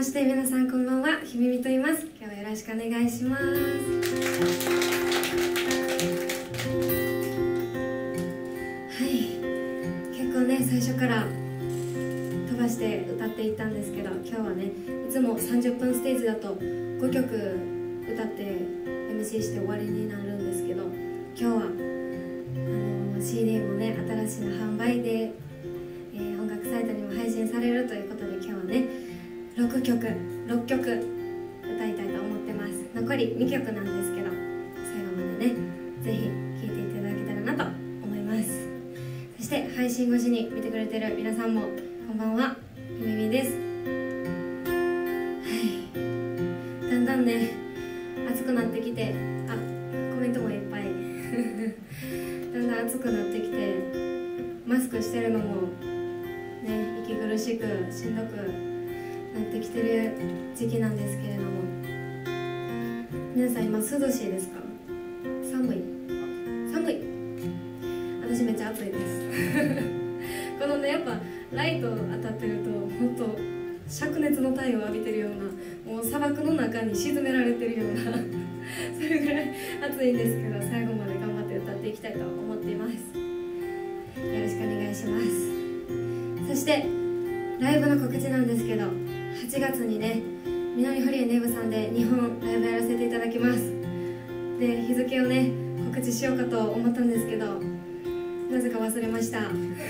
して皆さんこんばんは、ひめみと言います。今日はよろしくお願いします。はい、結構ね最初から飛ばして歌っていったんですけど、今日はねいつも30分ステージだと5曲歌って MC して終わりになるんですけど、今日はCD もね新しいの販売で、音楽サイトにも配信されるということで、今日はね6曲歌いたいと思ってます。残り2曲なんですけど、最後までねぜひ聴いていただけたらなと思います。そして配信越しに見てくれてる皆さんもこんばんは、ひめみです。はい、だんだんね暑くなってきて、コメントもいっぱいだんだん暑くなってきて、マスクしてるのもね息苦しくしんどくなってきてる時期なんですけれども、皆さん今涼しいですか？寒い？私めっちゃ暑いですこのねやっぱライト当たってると本当灼熱の太陽を浴びてるような、もう砂漠の中に沈められてるようなそれぐらい暑いんですけど、最後まで頑張って歌っていきたいと思っています。よろしくお願いします。そしてライブの告知なんですけど、8月にねみなみほりえネイブさんで日本ライブやらせていただきます。で日付をね告知しようかと思ったんですけど、なぜか忘れました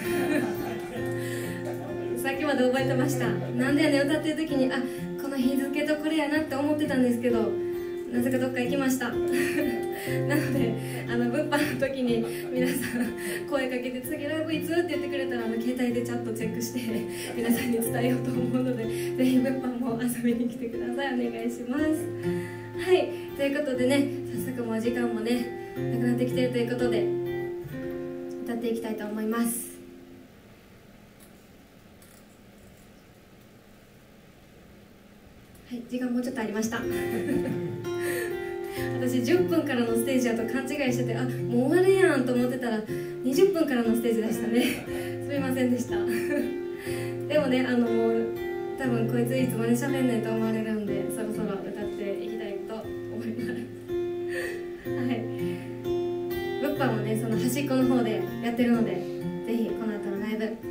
さっきまで覚えてました。なんでやねん歌ってる時にこの日付とこれやなって思ってたんですけど、なぜかどっか行きましたなので物販の時に皆さん声かけて次ライブいつって言ってくれたら携帯でちゃんとチェックして皆さんに伝えようと思うので、ぜひ物販も遊びに来てください。お願いします。はい、ということでね、早速もう時間もねなくなってきているということで歌っていきたいと思います。はい、時間もうちょっとありました私10分からのステージだと勘違いしてて、もう終わるやんと思ってたら20分からのステージでしたねすみませんでしたでもね多分こいついつまで喋んねんと思われるんで、そろそろ歌っていきたいと思いますはい、物販はねその端っこの方でやってるので、ぜひこの後のライブ